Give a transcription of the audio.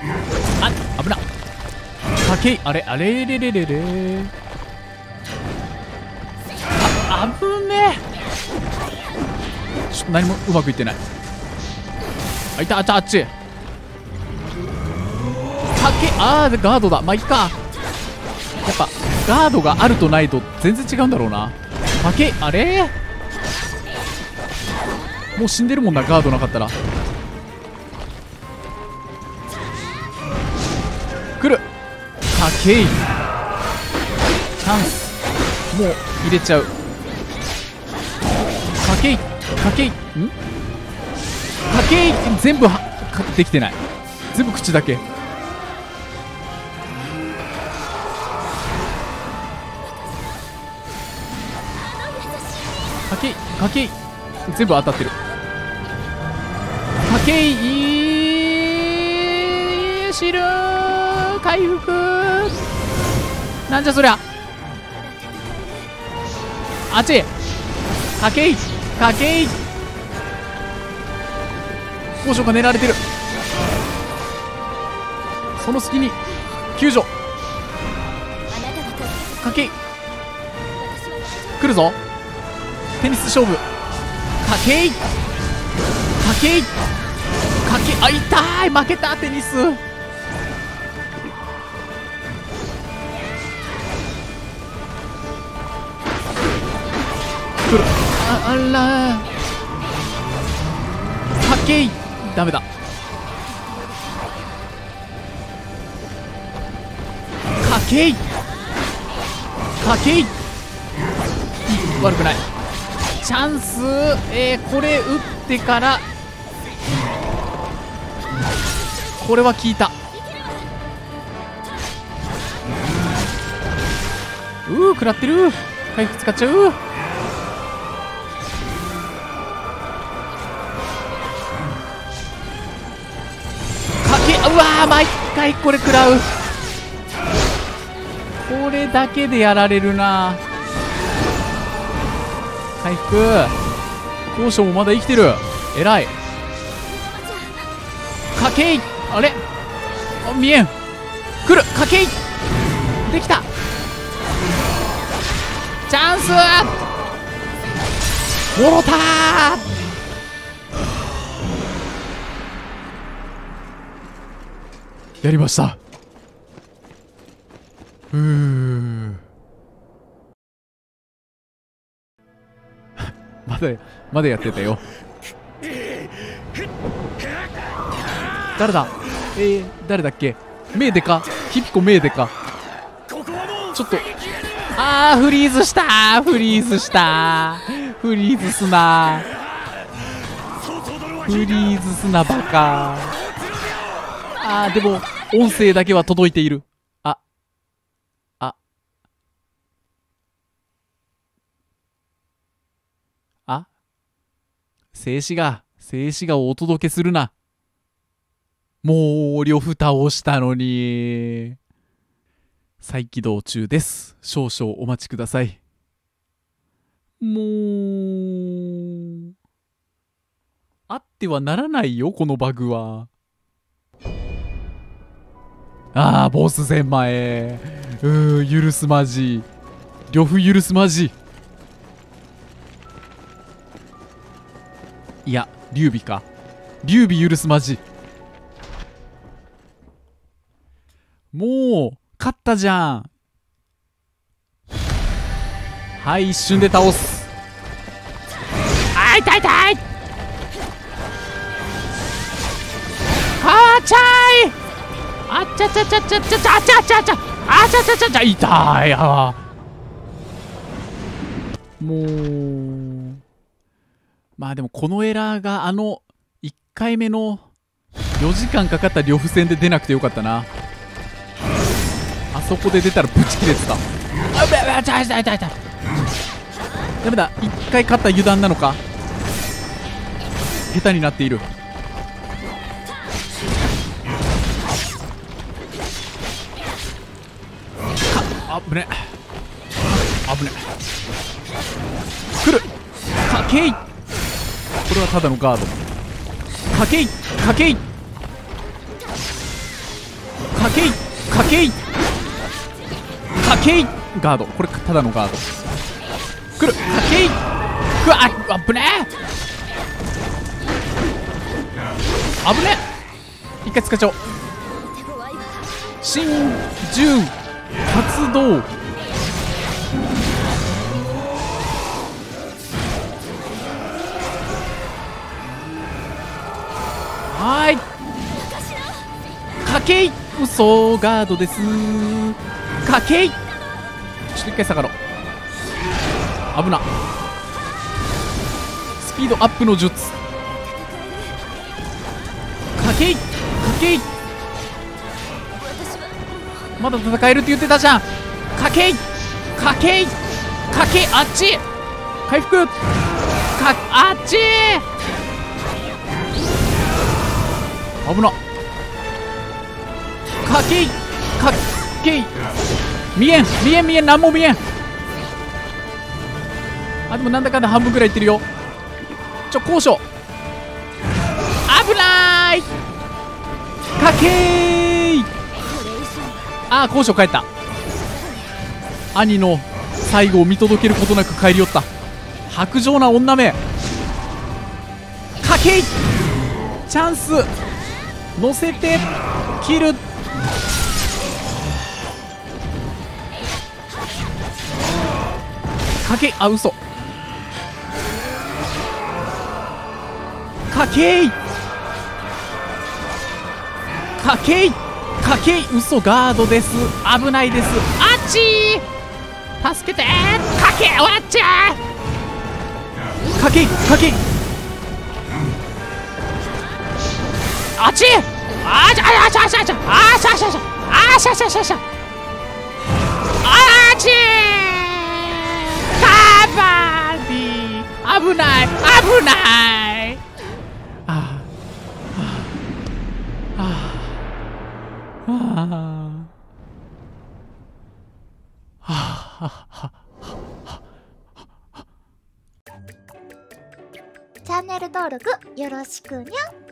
あ、危な。かけい、あれあれれれれれ。あ、危ねえ。ちょっと何もうまくいってない。あ、いた、あっち、あっち。かけ、あー、ガードだ。まあいいか。やっぱガードがあるとないと全然違うんだろうな。かけ、あれもう死んでるもんな、ガードなかったら。来る。かけい、チャンス。もう入れちゃう。かけい、かけい、ん、かけい、全部はできてない。全部口だけ。かけい、かけい、全部当たってる。かけい、シルー回復。なんじゃそりゃ。あっち。かけい、かけい。交渉が狙われてる。その隙に救助。かけい、来るぞ。テニス勝負。かけい、かけい、かけ、あ、痛い。負けた。テニス。来る。あら、かけい、ダメだ。かけい、かけい、悪くない。チャンス。これ打ってからこれは効いた。食らってる。回復使っちゃう。かけ、うわー、毎回これ食らう。これだけでやられるな。回復。交渉もまだ生きてる。えらい。かけい、あれ、あ、見えん。来る。かけい、できた。チャンス。もろたー。やりました。まだやってたよ。誰だ。誰だっけ。メイデか。ヒピコメイデか。ちょっと、あー、フリーズしたー。フリーズしたー。フリーズすなー。フリーズすな、バカー。あー、でも音声だけは届いている。静止画をお届けするな。もう呂布倒したのに。再起動中です。少々お待ちください。もうあってはならないよ、このバグは。あー、ボス戦前。許すまじ。呂布許すまじ。いや、劉備か。劉備許すまじ。もう勝ったじゃん。はい、一瞬で倒す。あ、痛い痛い。あーちゃーい。あっちゃちゃちゃちゃちゃちゃあちゃちゃちゃあちゃちゃちゃちゃ、痛い。もうまあでもこのエラーが1回目の4時間かかった呂布戦で出なくてよかったな。あそこで出たらブチ切れてた。あ、痛い痛い痛い痛い。ダメだ。1回勝った油断なのか。下手になっている。あぶねあぶね。来る。かけい。これはただのガード。かけいかけい。 かけいかけいかけいガード。これただのガード。来るかけいうわあぶねえ危ねえ。一回使っちゃおう。真珠発動。はーいかけい嘘ガードです。かけいちょっと一回下がろう。危な。スピードアップの術。かけいかけいまだ戦えるって言ってたじゃん。かけいかけいかけいあっち回復かあっち危な。かけいかけい見えん見えん見えん何も見えん。あでもなんだかんだ半分ぐらいいってるよ。交渉危ないかけいあ交渉帰った。兄の最後を見届けることなく帰り寄った。薄情な女め。かけいチャンス乗せて切る。かけいあ嘘かけいかけいかけい嘘ガードです。危ないです。あっちー助けてーかけいおらっちゃーかけいかけいあっちあーちゃあちゃあちゃあちゃあしゃしゃしゃあしゃしゃしゃしゃあっちカバーディ危ない危ないああああチャンネル登録よろしくにゃん。